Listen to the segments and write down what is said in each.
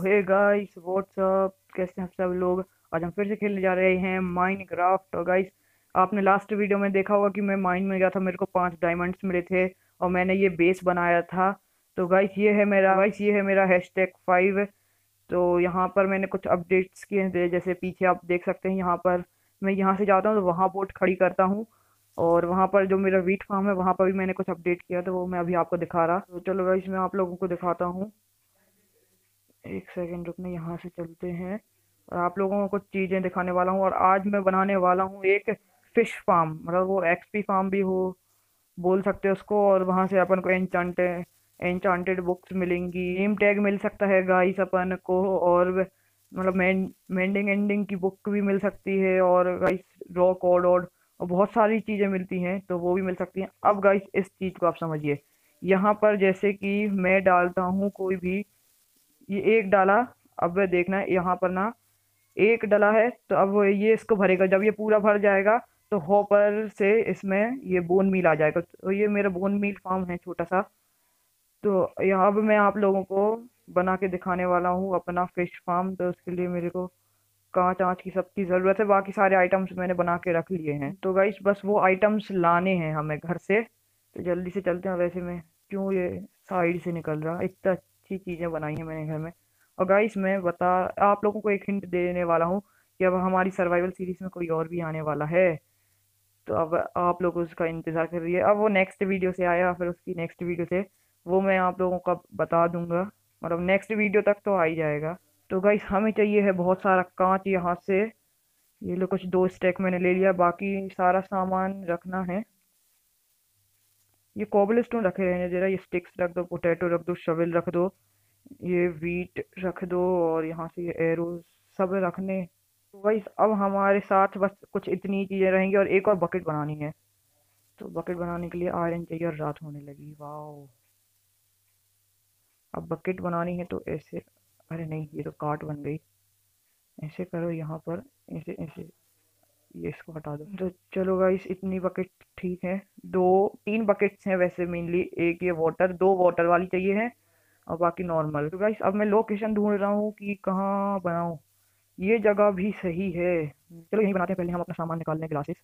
Hey guys what's up, कैसे हैं आप सब लोग। आज हम फिर से खेलने जा रहे हैं माइनक्राफ्ट। और गाइस, आपने लास्ट वीडियो में देखा होगा कि मैं माइन में गया था, मेरे को 5 डायमंड्स मिले थे और मैंने ये बेस बनाया था। तो गाइस ये है मेरा #5। तो यहाँ पर मैंने कुछ अपडेट्स किए थे, जैसे पीछे आप देख सकते हैं। यहाँ पर मैं यहाँ से जाता हूँ तो वहाँ बोट खड़ी करता हूँ, और वहाँ पर जो मेरा वीट फार्म है वहाँ पर भी मैंने कुछ अपडेट किया, तो वो मैं अभी आपको दिखा रहा। तो चलो गाइस, मैं आप लोगों को दिखाता हूँ। एक सेकंड रुकने, यहाँ से चलते हैं और आप लोगों को कुछ चीज़ें दिखाने वाला हूँ। और आज मैं बनाने वाला हूँ एक फिश फार्म, मतलब वो एक्सपी फार्म भी हो बोल सकते हैं उसको। और वहाँ से अपन को एन्चांटेड बुक्स मिलेंगी, नेम टैग मिल सकता है गाइस अपन को, और मतलब मेंडिंग एंडिंग की बुक भी मिल सकती है, और गाइस रॉ कोड और बहुत सारी चीज़ें मिलती हैं, तो वो भी मिल सकती हैं। अब गाइस, इस चीज़ को आप समझिए। यहाँ पर जैसे कि मैं डालता हूँ कोई भी, ये एक डाला। अब देखना है यहाँ पर ना, एक डला है तो अब ये इसको भरेगा। जब ये पूरा भर जाएगा तो हॉपर से इसमें ये बोन मील आ जाएगा। तो ये मेरा बोन मील फार्म है छोटा सा। तो यहाँ पे मैं आप लोगों को बना के दिखाने वाला हूँ अपना फिश फार्म। तो उसके लिए मेरे को कांच आँच की सबकी ज़रूरत है, बाकी सारे आइटम्स मैंने बना के रख लिए हैं। तो गाइस, बस वो आइटम्स लाने हैं हमें घर से। तो जल्दी से चलते हैं। वैसे मैं क्यों ये साइड से निकल रहा, इतना अच्छी चीज़ें बनाई हैं मैंने घर में। और गाइस, मैं बता आप लोगों को एक हिंट देने वाला हूँ कि अब हमारी सर्वाइवल सीरीज में कोई और भी आने वाला है। तो अब आप लोग उसका इंतज़ार कर रही है। अब वो नेक्स्ट वीडियो से आया, फिर उसकी नेक्स्ट वीडियो से वो मैं आप लोगों को बता दूंगा, मतलब नेक्स्ट वीडियो तक तो आ ही जाएगा। तो गाइस, हमें चाहिए है बहुत सारा कांच यहाँ से। ये लो, कुछ 2 स्टैक मैंने ले लिया, बाकी सारा सामान रखना है। ये कॉबल स्टोन रखे रहने जरा, ये स्टिक्स रख दो, पोटैटो रख दो, शवल रख दो, ये वीट रख दो, और यहाँ से ये एरो सब रखने। तो गाइस, अब हमारे साथ बस कुछ इतनी चीज़ें रहेंगी और एक और बकेट बनानी है। तो बकेट बनाने के लिए आयरन चाहिए, और रात होने लगी। वाओ, अब बकेट बनानी है तो ऐसे, अरे नहीं, ये तो काट बन गई। ऐसे करो यहाँ पर, ऐसे ऐसे, ये इसको हटा दो। तो चलो गाइस, इतनी बकेट ठीक है। 2 3 बकेट्स हैं वैसे मेनली। एक ये वाटर, 2 वाटर वाली चाहिए है, और बाकी नॉर्मल। तो गाइस, अब मैं लोकेशन ढूंढ रहा हूँ कि कहाँ बनाऊँ। ये जगह भी सही है, चलो यहीं बनाते हैं। पहले हम अपना सामान निकाल लें, ग्लासेस।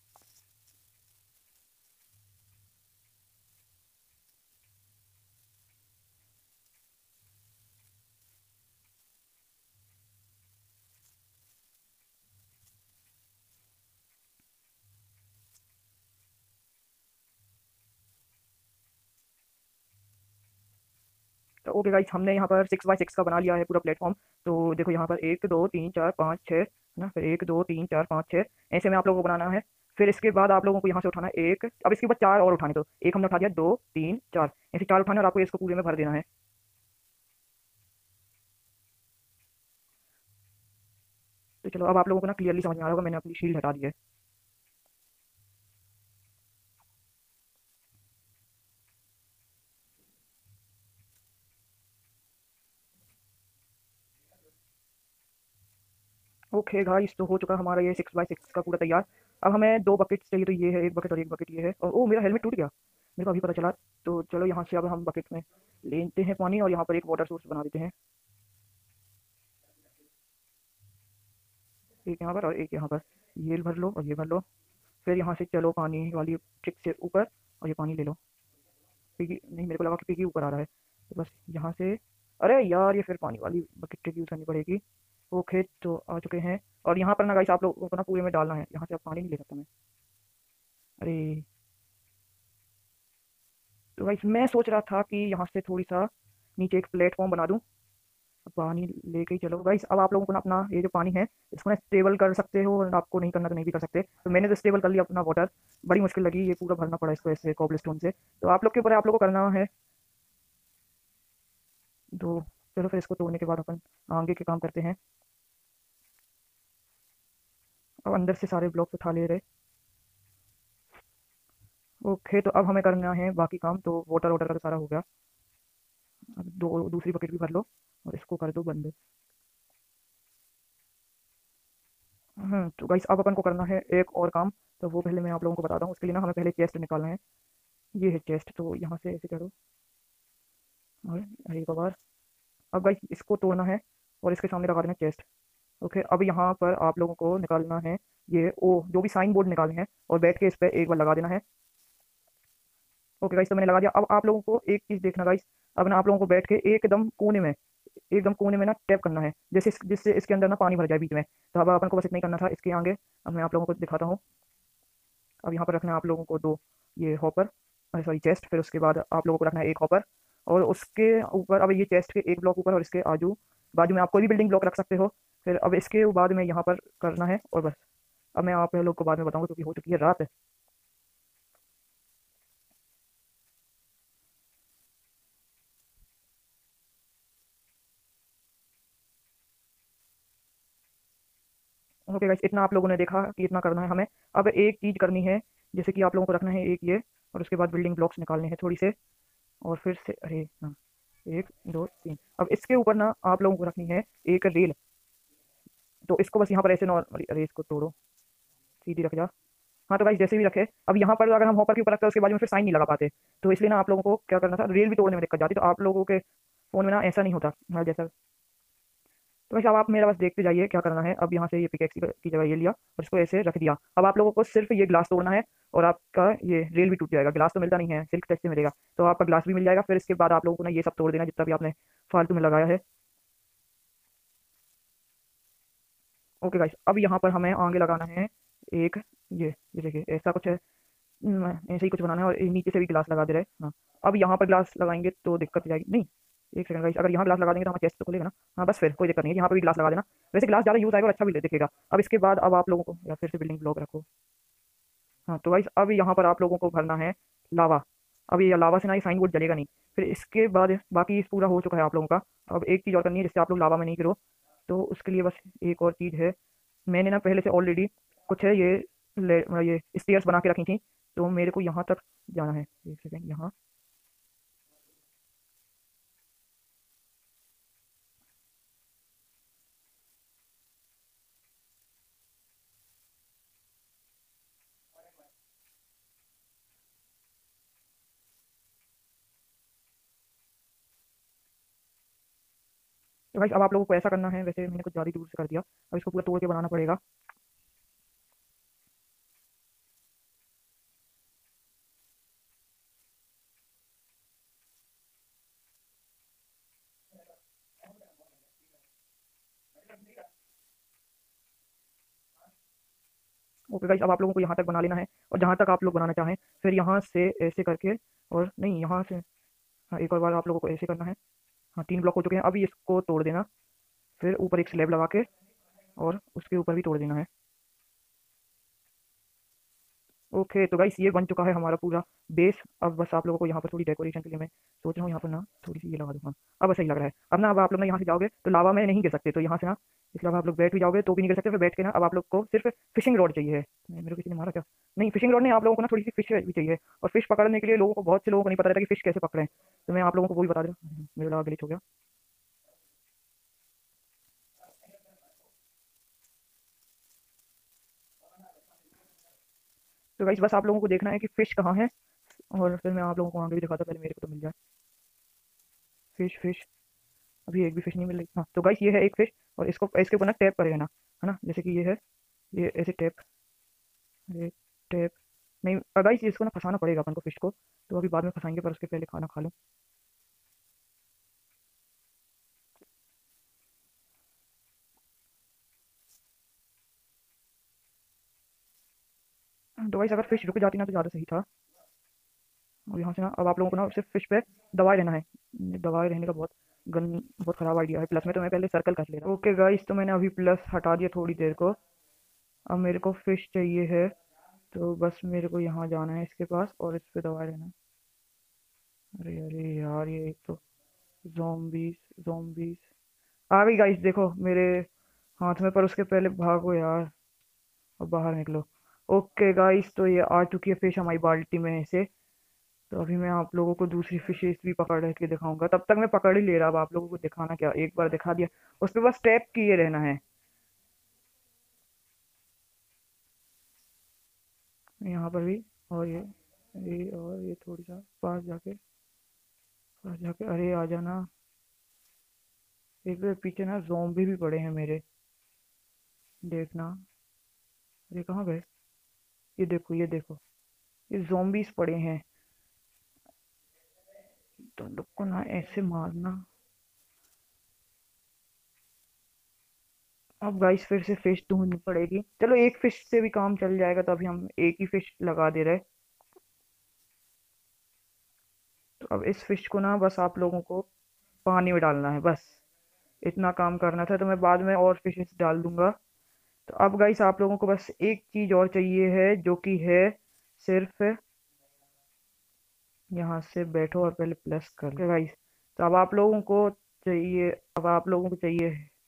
तो ओके गाइस, हमने यहाँ पर 6x6 का बना लिया है पूरा प्लेटफॉर्म। तो देखो यहाँ पर 1 2 3 4 5 6 है ना, फिर 1 2 3 4 5 6 ऐसे में आप लोगों को बनाना है। फिर इसके बाद आप लोगों को यहाँ से उठाना है एक, अब इसके बाद 4 और उठाने। तो एक हमने उठा दिया, 2 3 4, ऐसे 4 उठाने, और आपको इसको पूरे में भर देना है। तो चलो, अब आप लोगों को ना क्लियरली समझ में आ रहा होगा, मैंने अपनी शील्ड हटा दी है। ओके गाइस, तो हो चुका हमारा ये 6x6 का पूरा तैयार। अब हमें 2 बकेट्स चाहिए, तो ये है 1 बकेट और 1 बकेट ये है। और ओ, मेरा हेलमेट टूट गया, मेरे को अभी पता चला। तो चलो, यहाँ से अब हम बकेट में लेते हैं पानी, और यहाँ पर एक वाटर सोर्स बना देते हैं। एक यहाँ पर और एक यहाँ पर, ये भर लो और ये भर लो। फिर यहाँ से चलो पानी वाली ट्रिक से ऊपर, और ये पानी ले लो। पिगी नहीं, मेरे को लगा कि पिगी ऊपर आ रहा है, तो बस यहाँ से। अरे यार, ये फिर पानी वाली बकेट ट्रिक यूज़ करनी पड़ेगी। ओके, तो आ चुके हैं। और यहाँ पर ना गाइस, आप लोगों को ना पूरे में डालना है, यहाँ से आप पानी नहीं ले सकता मैं। अरे, तो गाइस, मैं सोच रहा था कि यहाँ से थोड़ी सा नीचे एक प्लेटफॉर्म बना दूँ। पानी लेके ही चलो गाइस। अब आप लोगों को ना अपना ये जो पानी है, इसको ना स्टेबल कर सकते हो, और आपको नहीं करना तो नहीं भी कर सकते। तो मैंने तो स्टेबल कर लिया अपना वाटर। बड़ी मुश्किल लगी, ये पूरा भरना पड़ा इसको ऐसे कॉबलस्टोन से। तो आप लोग के ऊपर है, आप लोग को करना है। तो चलो, फिर इसको तोड़ने के बाद अपन आगे के काम करते हैं। अब अंदर से सारे ब्लॉक्स उठा ले रहे। ओके, तो अब हमें करना है बाकी काम। तो वाटर वाटर का तो सारा हो गया। अब दूसरी बकेट भी भर लो, और इसको कर दो बंद। तो गाइस, अब अपन को करना है एक और काम। तो वो पहले मैं आप लोगों को बताता हूँ। उसके लिए ना हमें पहले चेस्ट निकालना है। ये है चेस्ट, तो यहाँ से ऐसे चढ़ो, और एक बार। अब गाइस, इसको तोड़ना है। और इसके सामने लगा देना चेस्ट। ओके, अब यहाँ पर आप लोगों को निकालना है ये ओ जो भी साइन बोर्ड निकालने हैं और बैठ के इस पर एक बार लगा देना है। ओके गाइस, तो मैंने लगा दिया। अब आप लोगों को एक चीज़ देखना गाइस, अब ना आप लोगों को बैठ के एकदम कोने में ना टैप करना है, जैसे जिससे इसके अंदर ना पानी भर जाए बीच में। तो अब अपन को बस इतना ही करना था इसके आगे। अब मैं आप लोगों को दिखाता हूँ। अब यहाँ पर रखना है आप लोगों को दो ये हॉपर, सॉरी चेस्ट। फिर उसके बाद आप लोगों को रखना है एक हॉपर, और उसके ऊपर अब ये चेस्ट के एक ब्लॉक ऊपर और इसके आजू बाजू में आप कोई भी बिल्डिंग ब्लॉक रख सकते हो। फिर अब इसके बाद में यहाँ पर करना है और बस। अब मैं आप लोग को बाद में बताऊंगा क्योंकि हो चुकी है रात। ओके गाइस, इतना आप लोगों ने देखा कि इतना करना है हमें। अब एक चीज़ करनी है, जैसे कि आप लोगों को रखना है एक ये, और उसके बाद बिल्डिंग ब्लॉक्स निकालने हैं थोड़ी से, और फिर से अरे हाँ, एक दो तीन। अब इसके ऊपर ना आप लोगों को रखनी है एक रेल। तो इसको बस यहाँ पर ऐसे नॉर्मली, अरे इसको तोड़ो, सीधी रख जा। हाँ तो गाइस जैसे भी रखे, अब यहाँ पर अगर हम हॉपर के ऊपर रखते हैं उसके बाजू में फिर साइन नहीं लगा पाते। तो इसलिए ना आप लोगों को क्या करना था, रेल भी तोड़ने में दिक्कत जाती। तो आप लोगों के फोन में ना ऐसा नहीं होता हाँ, जैसा। तो वैसे अब आप मेरा बस देखते जाइए क्या करना है। अब यहाँ से ये पिकेक्स की जगह ये लिया और इसको ऐसे रख दिया। अब आप लोगों को सिर्फ ये ग्लास तोड़ना है और आपका ये रेल भी टूट जाएगा। ग्लास तो मिलता नहीं है, सिल्क टेस्ट से मिलेगा। तो आपका ग्लास भी मिल जाएगा। फिर इसके बाद आप लोगों को ना ये सब तोड़ देना जितना भी आपने फालतू में लगाया है। ओके गाइस, अब यहाँ पर हमें आगे लगाना है एक ये देखिए ऐसा कुछ है। ऐसे ही कुछ बनाना है और नीचे से भी ग्लास लगा दे रहे हैं। हाँ, अब यहाँ पर ग्लास लगाएंगे तो दिक्कत हो जाएगी नहीं। एक सेकंड गाइस, अगर यहाँ ग्लास लगा देंगे तो हमारा चेस्ट तो खुलेगा ना। हाँ बस फिर कोई दिक्कत नहीं है, यहाँ पर भी ग्लास लगा देना। वैसे ग्लास ज़्यादा यूज़ आएगा और अच्छा भी दिखेगा। अब इसके बाद अब आप लोगों को या फिर से बिल्डिंग ब्लॉक रखो। हाँ तो गाइस, अब यहाँ पर आप लोगों को भरना है लावा। अब ये लावा से ना ये साइन बोर्ड जलेगा नहीं। फिर इसके बाद बाकी पूरा हो चुका है आप लोगों का। अब एक चीज़ और करनी है जिससे आप लोग लावा में नहीं गिरो। तो उसके लिए बस एक और चीज़ है। मैंने ना पहले से ऑलरेडी कुछ है ये स्टेयर्स बना के रखी थी। तो मेरे को यहाँ तक जाना है। एक सेकेंड, यहाँ। तो भाई अब आप लोगों को ऐसा करना है, वैसे मैंने कुछ ज़्यादा ही दूर से कर दिया। अब इसको पूरा तोड़ के बनाना पड़ेगा। ओके गाइस, अब आप लोगों को यहाँ तक बना लेना है और जहाँ तक आप लोग बनाना चाहें। फिर यहाँ से ऐसे करके, और नहीं यहाँ से, हाँ एक और बार आप लोगों को ऐसे करना है। हाँ 3 ब्लॉक हो चुके हैं, अभी इसको तोड़ देना। फिर ऊपर एक स्लैब लगा के और उसके ऊपर भी तोड़ देना है। ओके तो गाइस, ये बन चुका है हमारा पूरा बेस। अब बस आप लोगों को यहाँ पर थोड़ी डेकोरेशन के लिए मैं सोच रहा हूँ यहाँ पर ना थोड़ी सी ये लगा दूँ। हाँ अब सही लग रहा है। अब ना अब आप लोग ना यहाँ से जाओगे तो लावा में नहीं गिर सकते। तो यहाँ से ना इसके अलावा आप लोग बैठ भी जाओगे तो भी नहीं गिर सकते। फिर बैठ के ना अब आप लोग को सिर्फ फिशिंग रॉड चाहिए है। मेरे को किसी ने मारा क्या? नहीं, फिशिंग रॉड नहीं, आप लोगों को ना थोड़ी सी फिश भी चाहिए। और फिश पकड़ने के लिए लोगों को, बहुत से लोगों को नहीं पता रहता कि फिश कैसे पकड़ें। तो मैं आप लोगों को वो भी बता दूँ। मेरे लगा ग्लिच हो गया। तो गाइस बस आप लोगों को देखना है कि फिश कहाँ है, और फिर मैं आप लोगों को आगे भी दिखाता। पहले मेरे को तो मिल जाए फिश। फिश अभी एक भी फिश नहीं मिल रही। हाँ तो गाइस, ये है एक फिश। और इसको इसके ऊपर ना टैप करेगा ना, है ना, जैसे कि ये है। ये ऐसे टैप, ये टैप। नहीं गाइस, इसको ना फंसाना पड़ेगा अपन को फिश को। तो अभी बाद में फंसाएंगे, पर उसके पहले खाना खा लूँ। तो गाइस, अगर फिश रुक जाती ना तो ज़्यादा सही था। और यहाँ से ना अब आप लोगों को ना सिर्फ फिश पे दबाए रहना है। दबाए रहने का बहुत ख़राब आइडिया है। प्लस में तो मैं पहले सर्कल कर ले रहा हूँ। ओके गाइस, तो मैंने अभी प्लस हटा दिया थोड़ी देर को। अब मेरे को फिश चाहिए है। तो बस मेरे को यहाँ जाना है इसके पास और इस पे दबाए रहना है। अरे अरे यार, ये एक तो zombies zombies आ गई गाइस, देखो मेरे हाथ में। पर उसके पहले भागो यार, अब बाहर निकलो। ओके गाइस, तो ये आ चुकी है फिश हमारी बाल्टी में से। तो अभी मैं आप लोगों को दूसरी फिशेस भी पकड़ के दिखाऊंगा। तब तक मैं पकड़ ही ले रहा। अब आप लोगों को दिखाना क्या, एक बार दिखा दिया। उस पर बस टैप किए रहना है यहाँ पर भी। और ये और ये थोड़ी सा पास जाके, अरे आ जाना। एक तो पीछे ना ज़ॉम्बी भी पड़े हैं मेरे। देखना। अरे कहाँ गए? ये देखो, ये देखो। ये ज़ॉम्बीज पड़े हैं। तो लोग को ना ऐसे मारना। अब गाइस फिर से फिश ढूंढनी पड़ेगी। चलो एक फिश से भी काम चल जाएगा, तो अभी हम एक ही फिश लगा दे रहे। तो अब इस फिश को ना बस आप लोगों को पानी में डालना है बस। इतना काम करना था, तो मैं बाद में और फिशेस डाल दूंगा। तो अब गाइस आप लोगों को बस एक चीज और चाहिए है, जो कि है सिर्फ यहाँ से बैठो और पहले प्लस कर लो गाइस। तो अब आप लोगों को चाहिए, अब आप लोगों को चाहिए,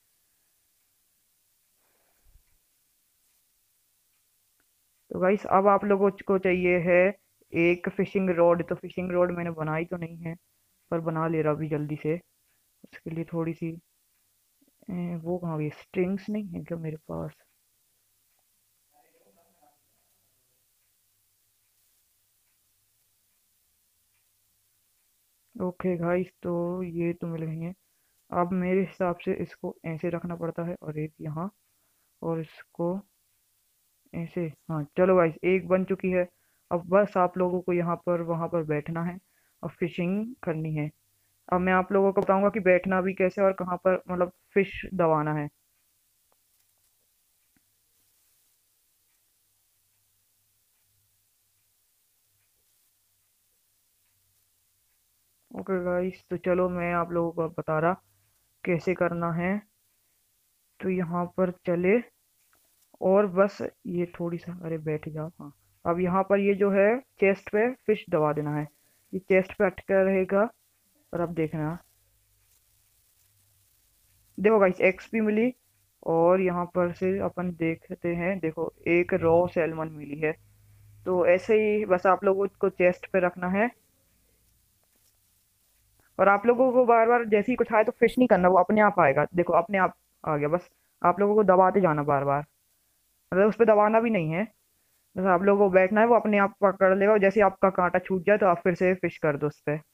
तो गाइस अब आप लोगों को चाहिए है एक फिशिंग रॉड। तो फिशिंग रॉड मैंने बनाई तो नहीं है, पर बना ले रहा अभी जल्दी से। उसके लिए थोड़ी सी वो कहाँ गई? स्ट्रिंग्स नहीं है क्या मेरे पास? ओके गाइस, तो ये तो मिल गई है। अब मेरे हिसाब से इसको ऐसे रखना पड़ता है, और एक यहाँ, और इसको ऐसे। हाँ चलो गाइस, एक बन चुकी है। अब बस आप लोगों को यहाँ पर वहाँ पर बैठना है और फिशिंग करनी है। अब मैं आप लोगों को बताऊंगा कि बैठना भी कैसे और कहाँ पर, मतलब फिश दबाना है। ओके गाइस, तो चलो मैं आप लोगों को अब बता रहा कैसे करना है। तो यहाँ पर चले, और बस ये थोड़ी सा, अरे बैठ जाओ। हाँ, अब यहाँ पर ये जो है चेस्ट पे फिश दबा देना है। ये चेस्ट पे अटका रहेगा। और अब देखना, देखो गाइस एक्सपी मिली। और यहाँ पर से अपन देखते हैं, देखो एक रॉ सैल्मन मिली है। तो ऐसे ही बस आप लोगों को चेस्ट पे रखना है। और आप लोगों को बार बार जैसे ही कुछ आए तो फिश नहीं करना, वो अपने आप आएगा। देखो अपने आप आ गया। बस आप लोगों को दबाते जाना बार बार, मतलब उस पर दबाना भी नहीं है। बस आप लोगों को बैठना है, वो अपने आप पकड़ लेगा। और जैसे ही आपका कांटा छूट जाए तो आप फिर से फिश कर दो उस पे।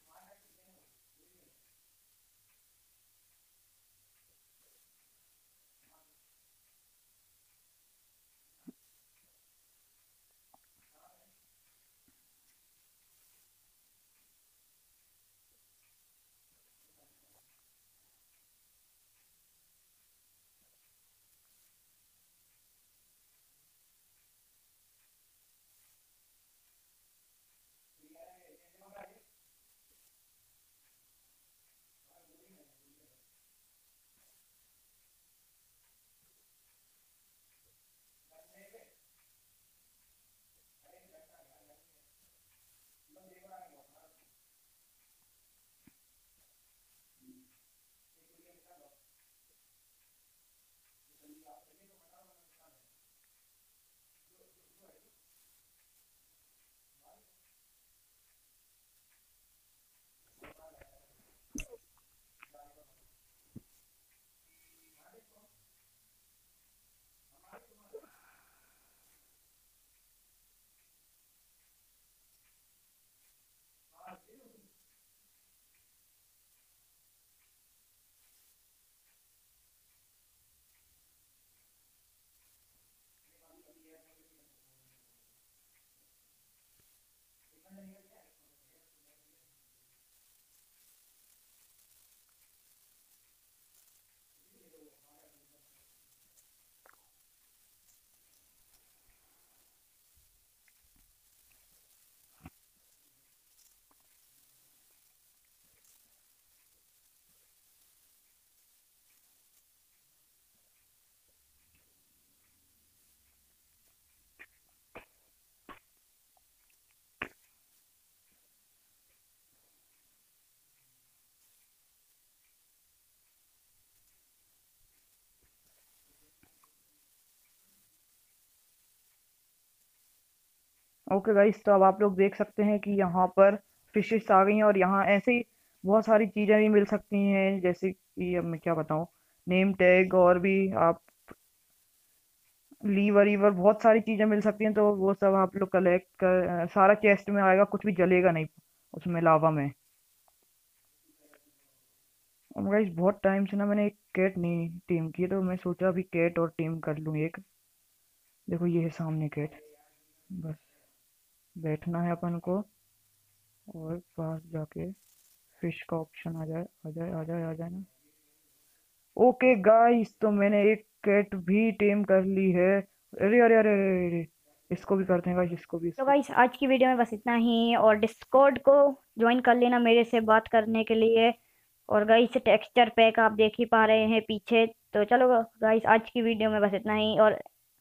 ओके गाइस, तो अब आप लोग देख सकते हैं कि यहाँ पर फिशेस आ गई हैं। और यहाँ ऐसे ही बहुत सारी चीज़ें भी मिल सकती हैं, जैसे कि अब मैं क्या बताऊँ, नेम टैग, और भी आप लीवर वीवर बहुत सारी चीज़ें मिल सकती हैं। तो वो सब आप लोग कलेक्ट कर, सारा चेस्ट में आएगा, कुछ भी जलेगा नहीं उसमें लावा में। और गाइस बहुत टाइम से ना मैंने एक कैट नहीं टीम की, तो मैं सोचा अभी कैट और टीम कर लूँ एक। देखो ये है सामने कैट। बस बैठना है अपन को और पास जाके फिश का ऑप्शन आ जाए आ जाए आ जाए आ जाए ना। ओके गाइस, तो मैंने एक कैट भी टेम कर ली है। अरे अरे अरे अरे अरे, इसको भी करते हैं गाइस, इसको भी तो इसको। गाइस आज की वीडियो में बस इतना ही, और डिस्कॉर्ड को ज्वाइन कर लेना मेरे से बात करने के लिए। और गाइस टेक्सचर पैक आप देख ही पा रहे हैं पीछे। तो चलो गाइस आज की वीडियो में बस इतना ही। और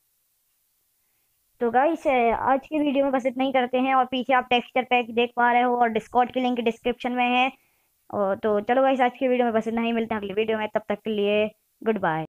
तो गाइस आज की वीडियो में बस इतना ही करते हैं, और पीछे आप टेक्सचर पैक देख पा रहे हो और डिस्कॉर्ड की लिंक डिस्क्रिप्शन में है। और तो चलो गाइस आज की वीडियो में बस इतना ही, मिलते हैं अगली वीडियो में, तब तक के लिए गुड बाय।